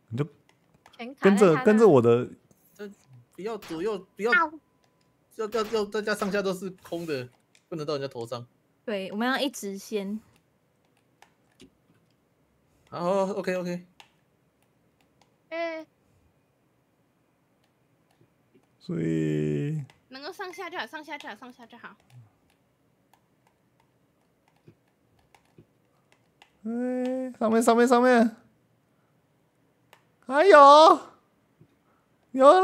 你就跟着我的， 不要左右，不要要大家上下都是空的，不能到人家头上。 对，我们要一直线。 好 ，OK。 所以能够上下就好，上下就好。 上面，还有了，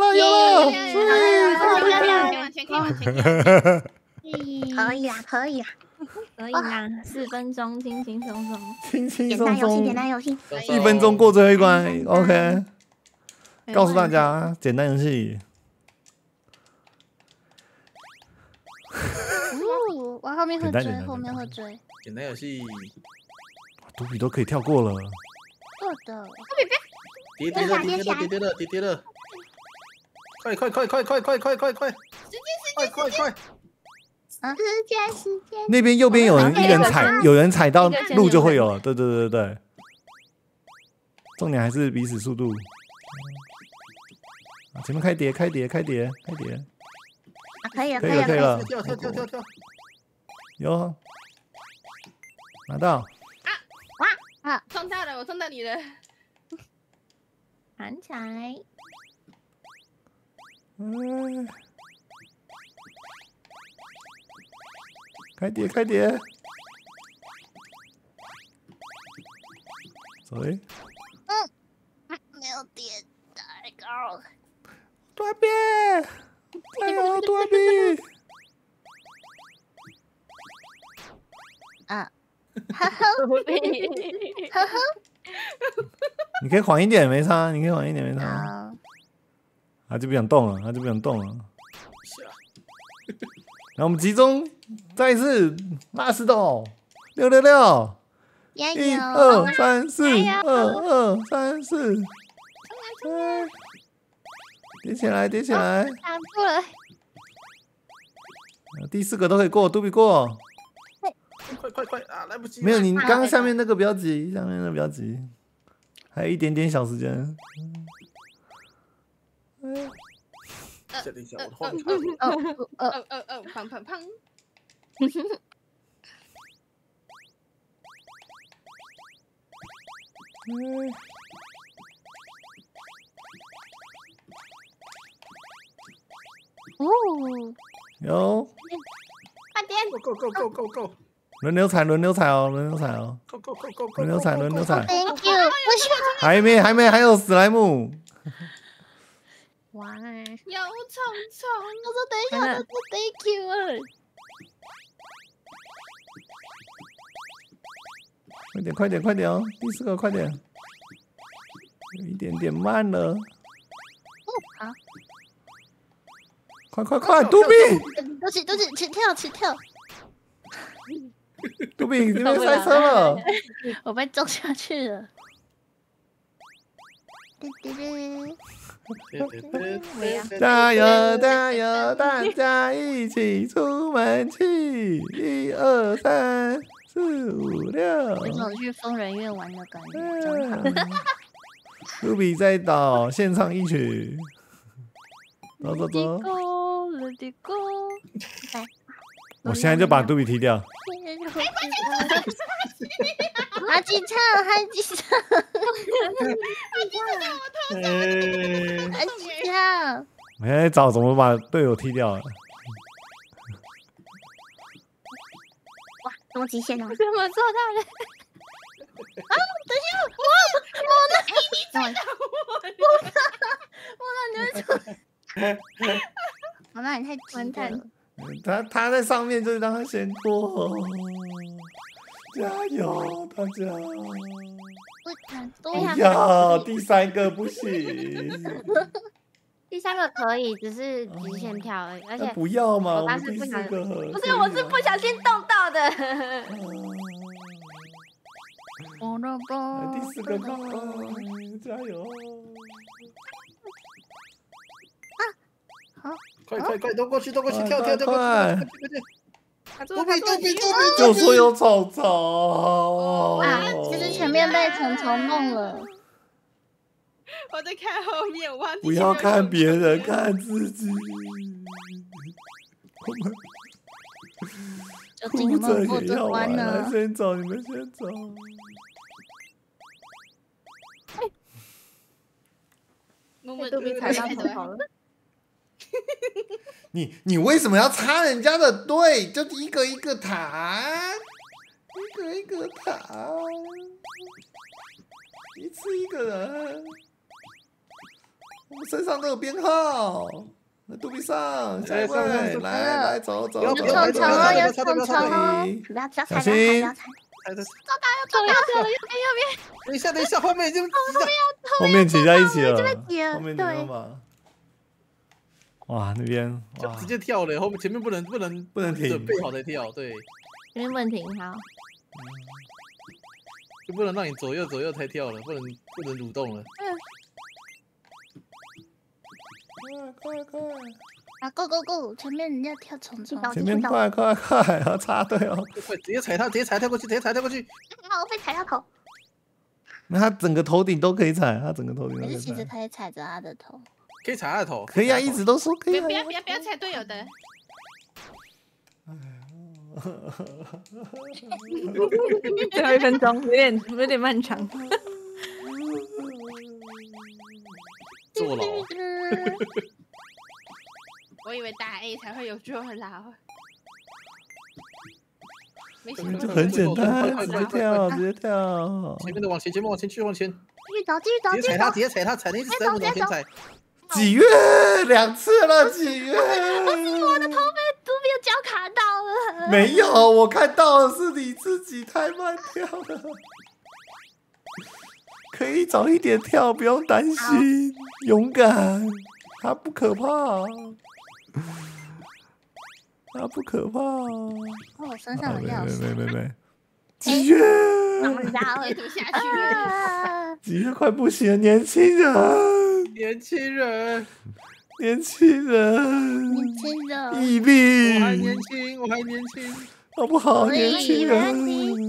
往前， 可以啦 ，4分钟，轻轻松松， 简单游戏 ，1分钟过最后一关 ，OK。告诉大家，简单游戏。 往后面会追， 简单游戏。 杜比都可以跳过了。 是的。 叠了！快！ 时间。 那边右边有人踩到路就会有了。对。重点还是彼此速度。前面开碟。 可以了。 跳！ 有拿到。 哇！撞到了，我撞到你了。 弹起来。 开碟。走。 没有点太高。 多比，加油，多比！你可以缓一点，没差。他就不想动了。然后我们集中，再一次拉丝豆，666，1、2、3、4，2、2、3、4，叠起来， 打住了。 第4个都可以过，杜比过。 快啊！来不及。 没有，你刚刚下面那个不要急，还有一点点小时间。 等一下，我的画面。 砰！ 有。 快点 ！Go！ 轮流踩哦。轮流踩。 Thank you， 还没，还有史莱姆。 哇！ 有虫， 我说等一下，我说 Thank you。 快点哦！第4个快点，有一点慢了。 好。 快，杜比！ 都是，起跳。 杜比，你被塞车了。 我被撞下去了。 加油，大家一起出门去！1、2、3、4、5、6。 有种去疯人院玩的感觉，真好。 杜比在岛献唱一曲。走。 Let it go。 我现在就把杜比踢掉。 哈吉唱。 我现在找怎么把队友踢掉了。 哇，终极限了！ 怎么做到的？ 等一下，我那你太急了。 他在上面，就是让他先过。加油，大家！不要，第3个不行。 第3个可以，只是极限跳而已，而且不要嘛， 我是不小心， 我是不小心动到的。 第4个加油！ 快，都过去，跳！ 快！就说有虫虫啊！其实前面被虫虫弄了。 我在看后面，我忘记。 不要看别人，看自己。我们究竟有没有过这关呢？ 来，先走，你们先走。 杜比踩到头了。 你为什么要插人家的队？就一个一个弹，一个一个弹，一次一个人。我们身上都有编号。那杜比上，下一位，来走。 有虫虫哦，有虫虫哦，不要踩， 小心。 走右边。 等一下，后面已经后面挤在一起了， 后面对吧？哇，那边哇， 直接跳了，后面前面不能停， 准备好再跳，对， 前面不能停，好， 就不能让你左右才跳了，不能蠕动了。 快！啊 ，Go！ 前面人家跳虫虫， 前面快，要插队哦！ 快，直接踩跳过去， 好，我被踩到头。 那他整个头顶都可以踩，他整个头顶都可以踩。 其实可以踩着他的头。 可以踩他的头， 可以啊，一直都说可以。 不要踩队友的。 最后1分钟有点漫长。 坐牢。 我以为打 A 才会有坐牢。 这很简单，直接跳。 前面的往前去，往前。 继续找。 直接踩他，踩你一直在往前踩。 几月2次了，几月？ 我的头被杜比的脚卡到了。 没有，我看到的是你自己太慢跳了。可以早一点跳，不用担心，勇敢，他不可怕。他不可怕。 我身上有钥匙。 没。几月？ 然后会吐下去。 几月快不行了，年轻人，毅力。 我还年轻， 好不好，年轻人？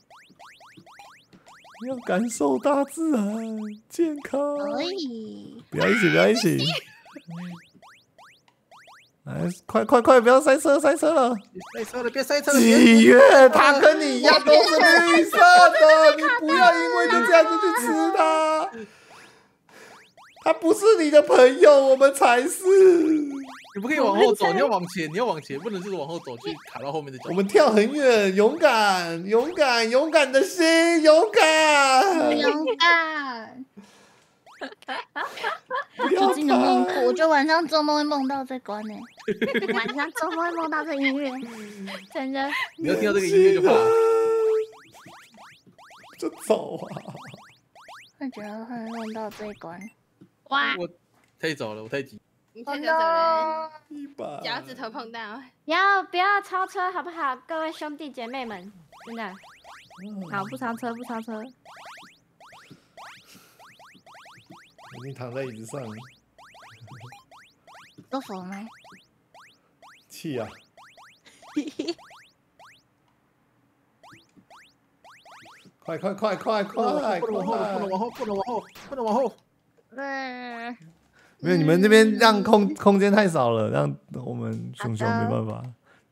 要感受大自然，健康。不要一起。来，快！不要塞车了！ 别塞车了！ 几月？他跟你一样都是绿色的，你不要因为就这样子去吃它。他不是你的朋友，我们才是。 你不可以往后走，你要往前，不能就是往后走去卡到后面的脚。 我们跳很远，勇敢的心，勇敢。 最近的梦，我就晚上做梦会梦到这关呢。晚上做梦会梦到这音乐，真的。 你要听到这个音乐就怕了， 就走啊！ 我觉得会梦到这一关。 哇！ 我太早了，我太急。 你太早走了， 脚趾头碰到。 不要超车好不好，各位兄弟姐妹们，真的。 好，不超车。 你躺在椅子上， 舒服吗？ 气啊！快！ 不能往后。 没有，你们这边让空间太少了，让我们熊没办法。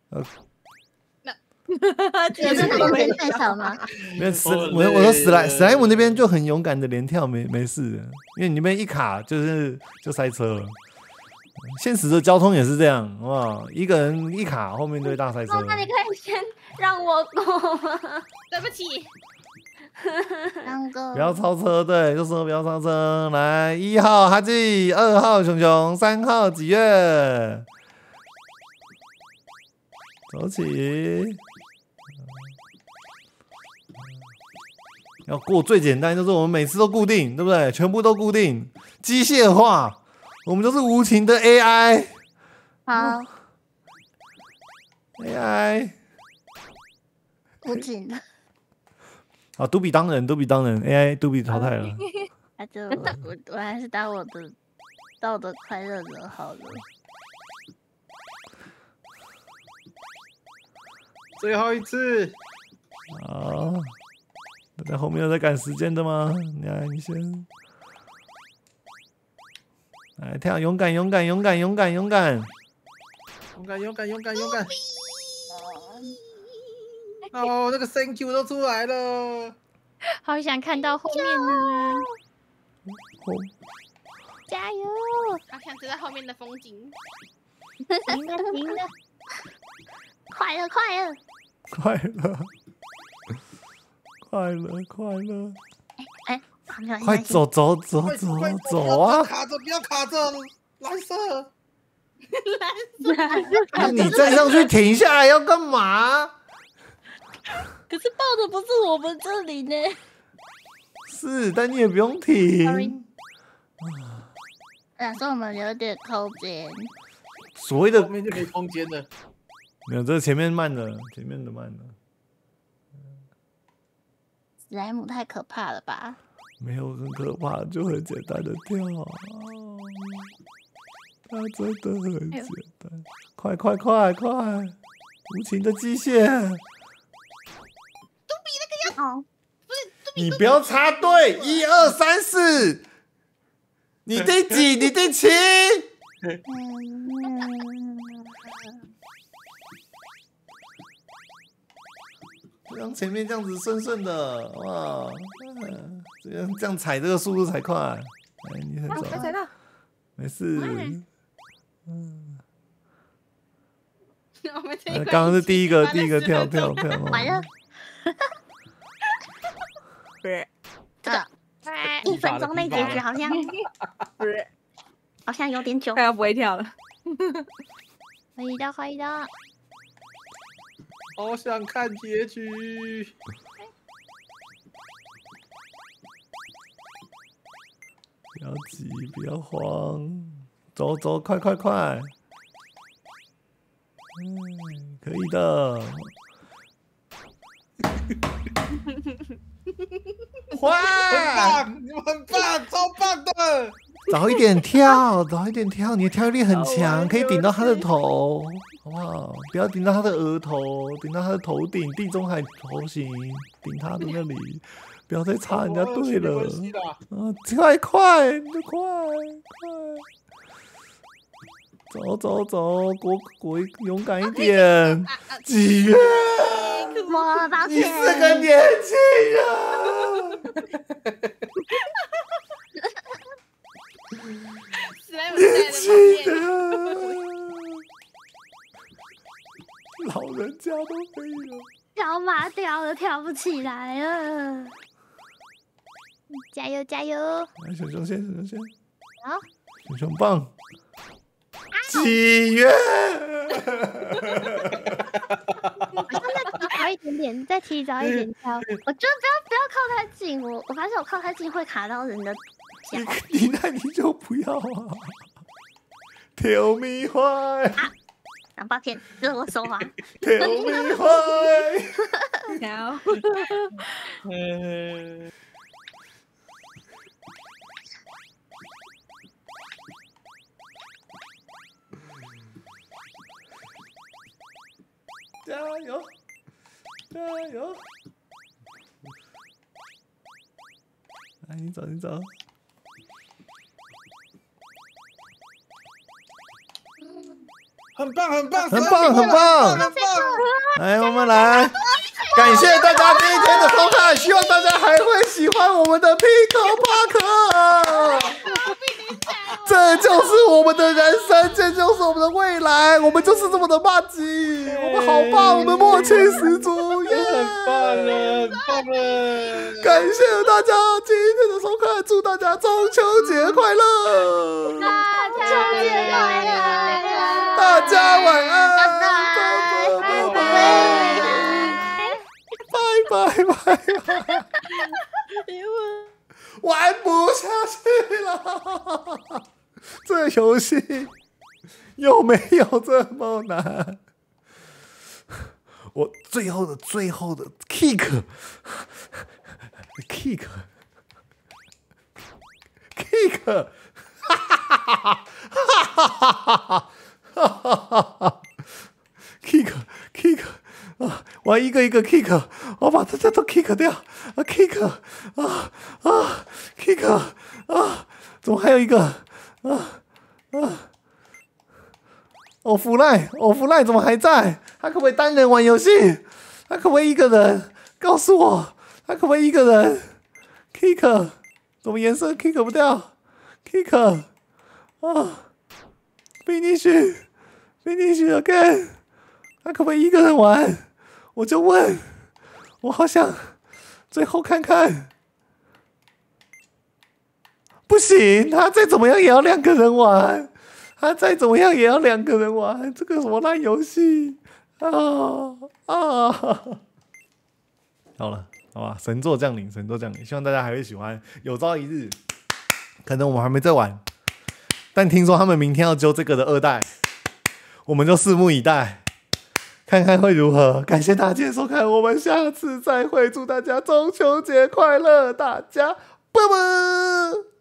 真的空间太少吗？ 没有我说史莱姆那边就很勇敢的连跳没事的，因为你那边一卡就塞车了。现实的交通也是这样，好不好？一个人一卡，后面就会大塞车。 那你可以先让我过吗？ 对不起。 不要超车，对，就说不要超车。来，1号哈基，2号熊，3号几月？走起。要过最简单，就是我们每次都固定，对不对？全部都固定，机械化，我们就是无情的 AI。 好 ，AI 无情的。 啊，杜比当人 ，AI 杜比淘汰了。 那就我还是当我的道德快乐者好了。 最后一次。 好。大家后面有在赶时间的吗？你先。 来跳，勇敢，勇敢，勇敢，勇敢，勇敢！ 勇敢，勇敢，勇敢，勇敢！哦，那个 Thank you 都出来了。 好想看到后面呢！加油！ 好想知道后面的风景。 行的，行的，快了，快了！ 快乐，快乐，快乐！ 哎， 快走走走走走啊！ 卡着，不要卡着，蓝色。 你站上去停下来要干嘛？ 可是抱的不是我们这里呢。 是，但你也不用停。 所以我们有点空间。 所谓的后面就没空间了。 没有，这前面慢了，前面的慢了。 史莱姆太可怕了吧？ 没有很可怕，就很简单的跳。它真的很简单，快快快快！无情的机械。 都比那个要哦， 你不要插队，1、2、3、4，你第几？你第7？让前面这样子顺顺的，哇，这样踩这个速度才快。哎，你很早，没事。 我们这一刚刚是第一个跳。 完了。这个1分钟内结局好像有点久。 快要不会跳了。 可以的，可以的。 好想看结局。 不要急，不要慌，走走，快快快！可以的。哇！ 很棒，你们很棒，超棒的！ 早一点跳，早一点跳，你的跳跃力很强，可以顶到他的头，好不好？不要顶到他的额头，顶到他的头顶，地中海头型，顶他的那里，不要再插人家队了。快快，你就快快，走走走，果勇敢一点，几月？ 我抱你歉。 是个年轻人。年轻人，老人家都没有。 脚麻掉了，跳不起来了。加油加油！ 来，熊熊先，熊熊先。 好， 熊熊棒。几月？ 好像再提早一点点，再提早一点跳。我觉得不要靠太近，我发现我靠太近会卡到人的脚。 你就不要啊。Tell me why。 抱歉，这是我手滑。 Tell me why。 好。 加油！加油！来，你走，你走。 很棒，很棒， 很棒，很棒！来，我们来，感谢大家今天的收看，希望大家还会喜欢我们的 Pico Park。这就是我们的人生，这就是我们的未来，我们就是这么的霸气，我们好棒，我们默契十足，耶！ 很棒了，很棒了！ 感谢大家今天的收看，祝大家中秋节快乐！ 中秋节快乐！ 大家晚安，拜拜。玩不下去了，这游戏有没有这么难？我最后的 kick，kick 啊！我一个一个 kick， 我把大家都 kick 掉啊 ！kick 啊！kick 啊！怎么还有一个啊？ 欧弗赖怎么还在？他可不可以单人玩游戏？他可不可以一个人？告诉我，他可不可以一个人 ？Kick 怎么颜色 kick 不掉 ？Kick 啊 ，finish again， 他可不可以一个人玩？我就问，我好想最后看看。不行，他再怎么样也要2个人玩。他再怎么样也要2个人玩，这个什么烂游戏啊！好了，好吧，神作降临，希望大家还会喜欢。有朝一日，可能我们还没在玩，但听说他们明天要揪这个的2代，我们就拭目以待，看看会如何。感谢大家收看，我们下次再会，祝大家中秋节快乐，大家拜拜。